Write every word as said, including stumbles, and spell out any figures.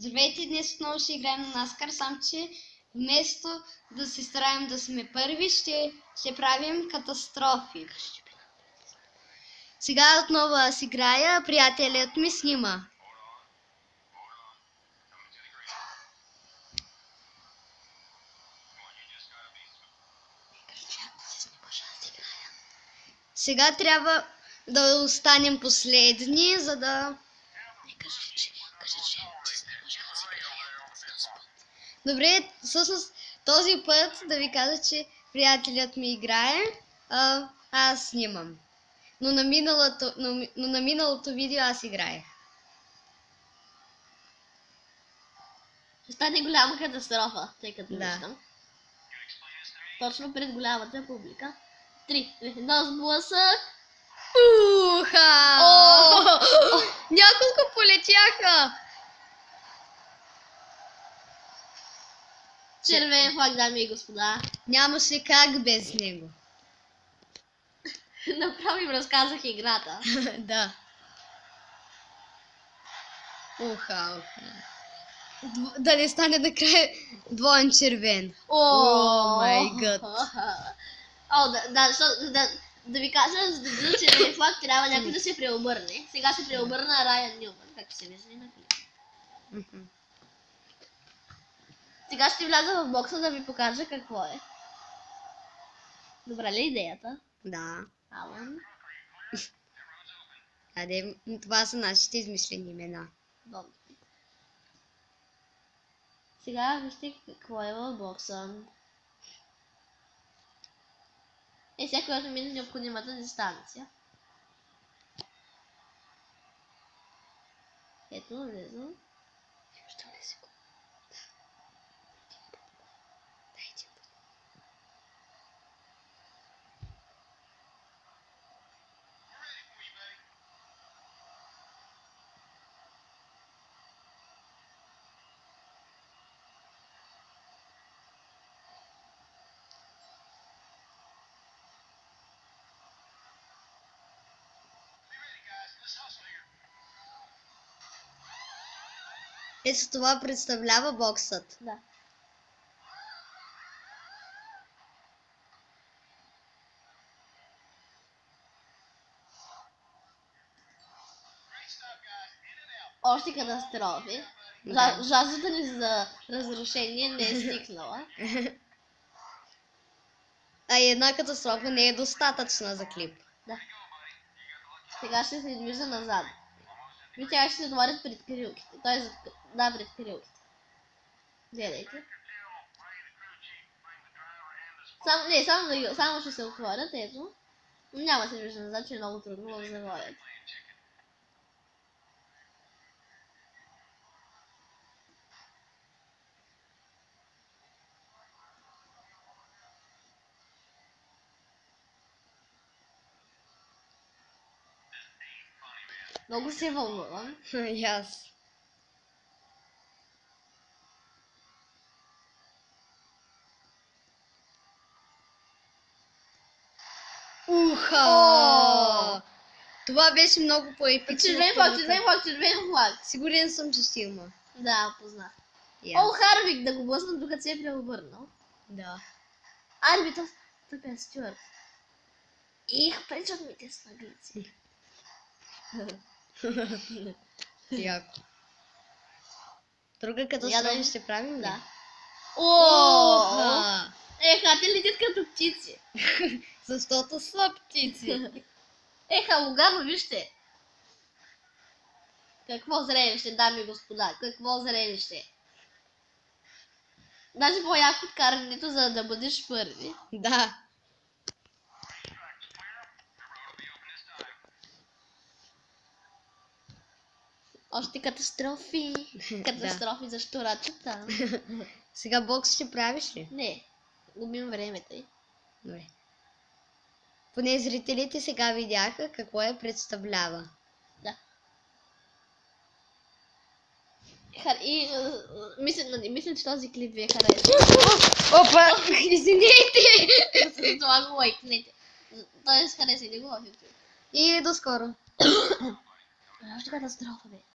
Здравейте, днес отново ще играем на Наскар, само че вместо да се стараем да сме първи, ще, ще правим катастрофи. Сега отново аз играя, приятелят ми снима. Сега трябва да останем последни, за да... Не кажи, че, кажи, че ти снимаш аз играя. Добре, всъщност този път да ви кажа, че приятелят ми играе, а аз снимам. Но на миналото, но, но на миналото видео аз играех. Ще стане голяма катастрофа, тъй като Да. виждам. Точно пред голямата публика. Три, едно сблъсък. Уха! О! Няколко полетяха! Червен флаг, дами и господа. Нямаше как без него. Направо им разказах играта. Да. Уха, уха. Дв- Да не стане накрая двоен червен. О, май гад. О, да, да, защото, да, да ви кажа, за да бъде червен флаг, трябва някой да се преобърне. Сега се преобърна Райан Нюман, както се вижда и на клипа. Мгм. Сега ще вляза в бокса да ви покажа какво е. Добра ли е идеята? Да. Алън. Аде, това са нашите измислени имена. Добре. Сега вижте какво е в бокса. Е, сега когато мине необходимата дистанция. Ето, влизам. Ще влезе го. Дайте го. Ето това представлява боксът. Да. Още катастрофи. Да. Жа- Жаждата ни за разрушение не е стикнала. А и една катастрофа не е достатъчна за клип. Да. Сега ще се движа назад. Вие тя ще се отворят пред крилките. Той да, пред крилките. Гледайте. Само, не, само, да, само ще се отворят, ето. Няма се движа назад, че е много трудно в завоят. Много се вълнувам. И аз. Уха! О! Това беше много по-епично. Червен флаг, червен флаг, червен флаг. Сигурен съм, че ще има. Да, познах. И О, аз. Харвик, да го блъснат докато се е преобърнал. Да. Арбитър, тук е Стюарт. Их, пречат ми те с наглици. Яко. Друга Я катастрофа да- ще правим ли? Да. О! Уха! Еха, те летят като птици. Защото са птици. Еха, Лугано, вижте. Какво зрелище, дами и господа, какво зрелище. Даже по-яко от карането, за да бъдеш първи. Да. Още катастрофи. Катастрофи за щурачата. Сега бокс ще правиш ли? Не, губим времето й. Добре. Поне зрителите сега видяха какво е представлява. Да. Хар... И а, мисля, мисля, че този клип ви е харесал. Опа! Извинете! За това го лайкнете. Тоест, харесайте го в YouTube. И до скоро. Още катастрофа, бе.